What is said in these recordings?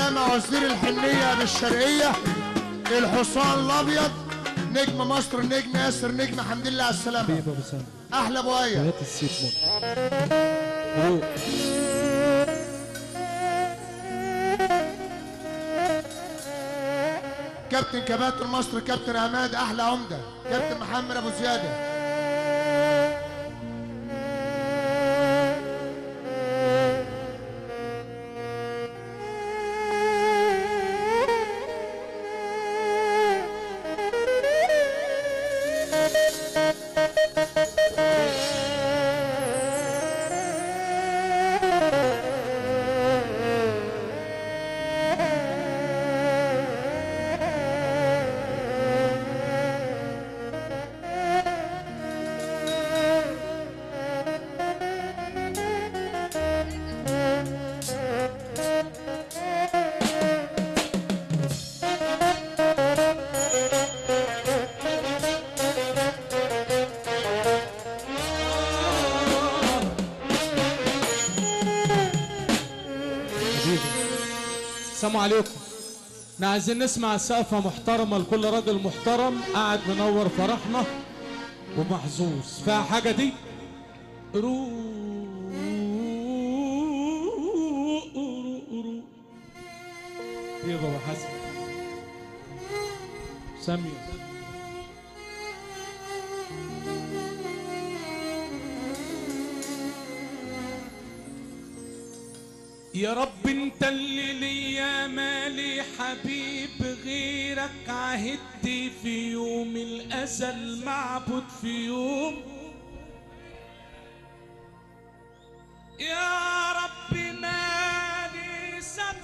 مولانا وزير الحنية بالشرقية الحصان الأبيض نجم مصر النجم ياسر نجم حمد لله على السلامة. أحلى أبو آية كابتن كباتن مصر كابتن عماد أحلى عمدة كابتن محمد أبو زيادة. السلام عليكم. احنا عايزين نسمع سقفة محترمة لكل راجل محترم قاعد منور فرحنا ومحظوظ فيها حاجة دي. روق يا بابا حسن سامية يا رب انت اللي ليا مالي حبيب غيرك عهدت في يوم الازل معبود في يوم يا رب مالي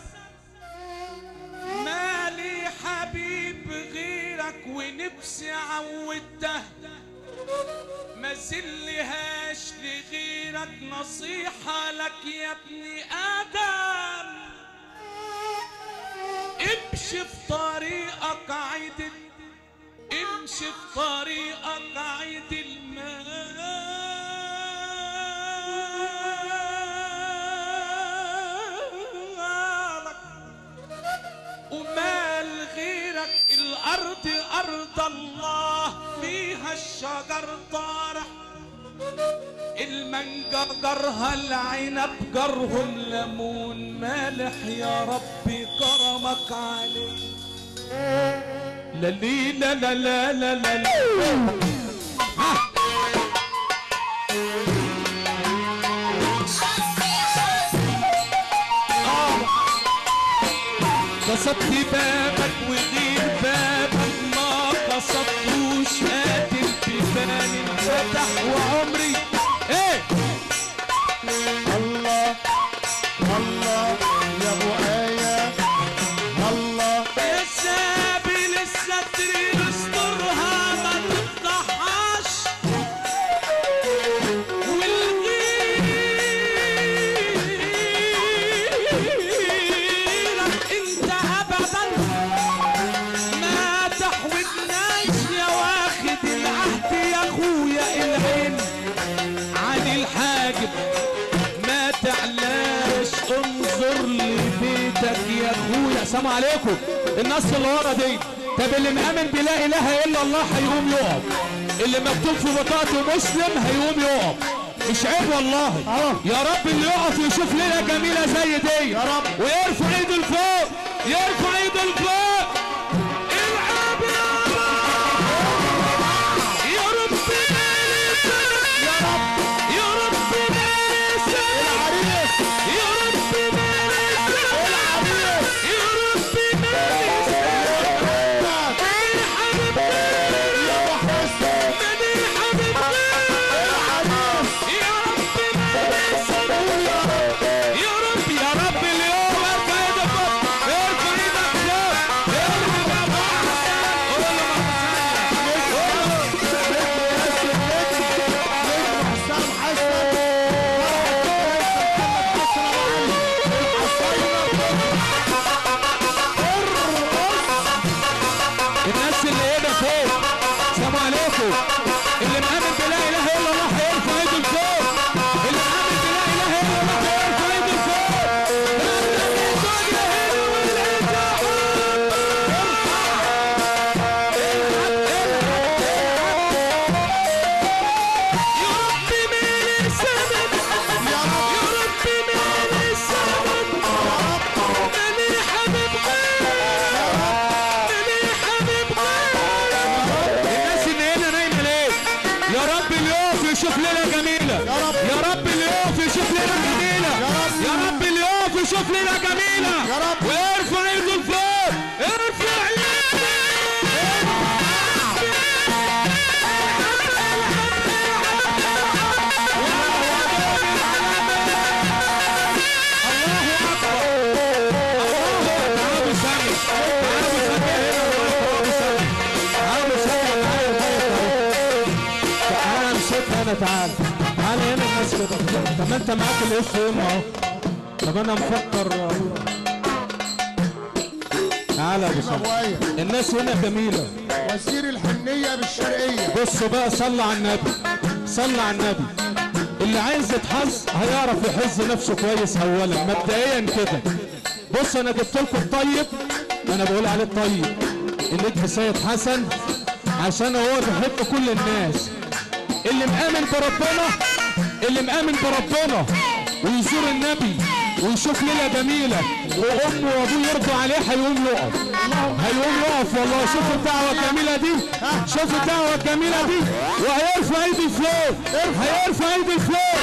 مالي حبيب غيرك ونفسي عودته ما زلهاش لغيرك نصيحة لك يا ابني آدم امشي في طريقك عدل امشي في طريقك عدل مالك ومال غيرك الأرض أرض الله فيها الشجر طارح المانجا جرها العنب جره الليمون مالح يا ربي كرمك عليه لا لي لا لا لا لا لا لا قصدت بابك وغير بابك ما قصدتوش قاتل ببال انفتح وعمري ايه الله الله يا ابو آية الله يا سابل الستر استرها ما تفضحهاش والغيرك انت ابدا ما تحوجناش يا واخد العهد يا اخويا العين عن الحاجب ما تعلاش انظر لبيتك يا اخويا. السلام عليكم الناس اللي ورا دي. طب اللي مآمن بلا اله الا الله هيقوم يقف اللي مكتوب في بطاقته مسلم هيقوم يقف مش عيب والله. يا رب اللي يقف يشوف ليله جميله زي دي يا رب ويرفع ايده لفوق يرفع ايده لفوق العب يا رب يا رب يا رب العريس يا رب العريس يا رب اللي مآمن بلا اله الا الله هيرفع ايده لفوق اللي مآمن بلا اله الا الله هيرفع ايده لفوق يشوف ليله جميله يا رب اللي يقف يشوف ليله جميله يا رب اللي يقف يشوف ليله جميله يا رب ويرفع ايده لفوق ارفع ايده تعال هنا الناس كده. طب انت معاك الاف ام اهو. طب انا مفكر تعالى يا ابو الناس هنا جميله. وزير الحنيه بالشرقيه. بصوا بقى صلى على النبي صلى على النبي. اللي عايز يتحظ هيعرف يحظ نفسه كويس اولا مبدئيا كده. بص انا جبت لكم الطيب انا بقول عليه الطيب النجم سيد حسن عشان هو بيحب كل الناس. اللي مآمن بربنا ويزور النبي ويشوف ليله جميله وامه وابوه يرضوا عليه هيقوم يقف والله. شوف الدعوه الجميله دي شوف الدعوه الجميله دي وهيرفع ايدي فوق هيرفع ايدي فوق.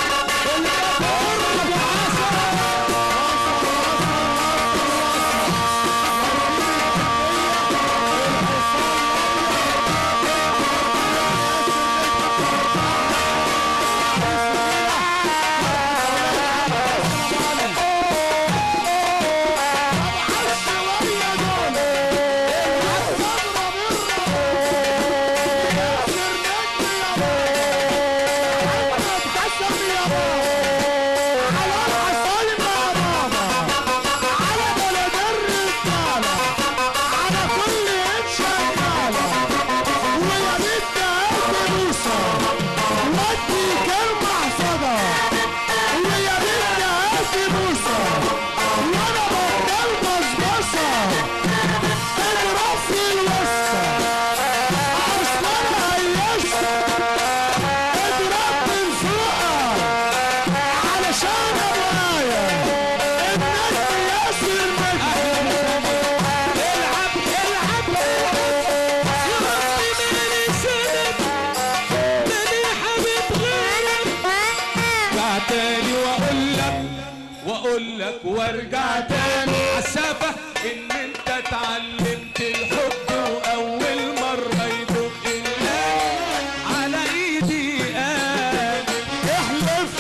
وارجع تاني عالسافة ان انت اتعلمت الحب واول مرة يدق القلب على ايدي قال احلف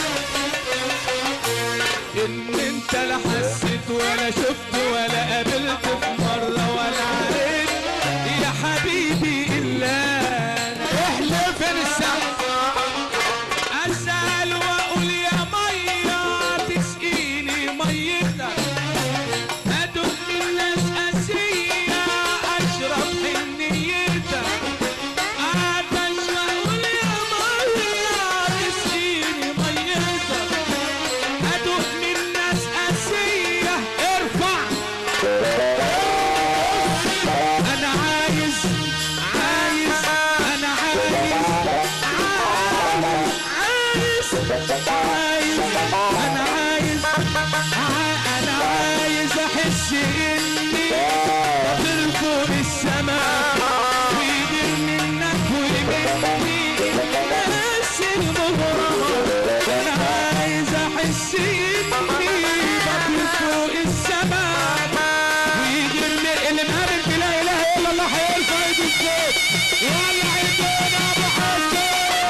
ان انت لا حسيت ولا شفت ولا قابلت في مرة ولا عرفت يا حبيبي الا احلف فين السقف اسأل واقول يا مية تسقيني ميتك ادوق من ناس قاسية اشرب حنيتك اعطش واقول يا مية تسقيني ميتك ادوق من ناس قاسية ارفع انا عايز انا عايز احس اني طاير فوق السماء ويدير منك ويمني الناس المغرمة. انا عايز احس اني طاير فوق السماء ويدير من اللي مآمن بلا اله الا الله هيرفع ايده فوق ولع الدنيا يا ابو حسن.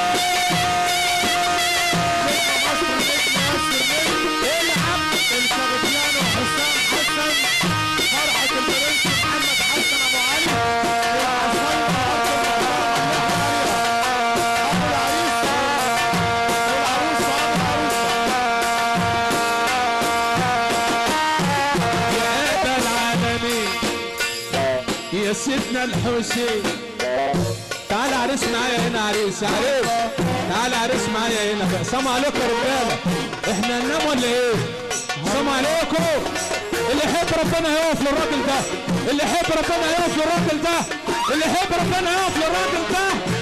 يا سيدنا الحسين تعال عريس معايا هنا عريس تعال عريس معايا هنا بقى. سلام عليكم يا رجاله احنا ننام ولا ايه؟ سلام عليكم. اللي يحب ربنا يقف للراجل ده اللي يحب ربنا يقف للراجل ده اللي يحب ربنا يقف للراجل ده